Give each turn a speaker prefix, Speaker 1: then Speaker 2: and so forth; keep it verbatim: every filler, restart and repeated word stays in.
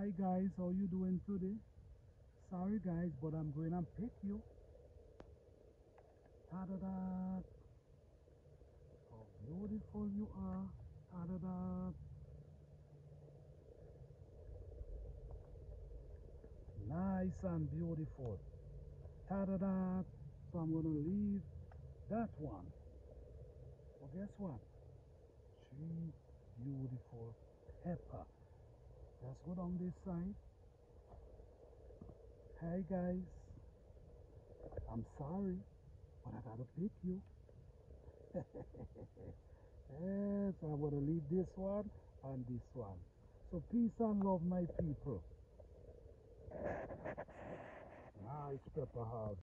Speaker 1: Hi guys, how you doing today? Sorry guys, but I'm going and pick you. Ta-da-da! How beautiful you are. Ta-da-da! Nice and beautiful. Ta-da-da! So I'm gonna leave that one. Well, guess what? Three beautiful pepper. Let's go down this side. Hey guys, I'm sorry, but I gotta pick you. Yes, I'm gonna leave this one and this one. So peace and love, my people. Nice pepper house.